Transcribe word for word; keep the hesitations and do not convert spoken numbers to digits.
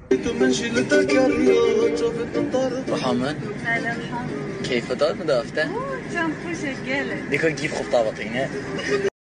مرحبا. هلا مرحبا. كيف دار مدافته؟ جنب شغالة. ديكو كيف خفطة بطينة.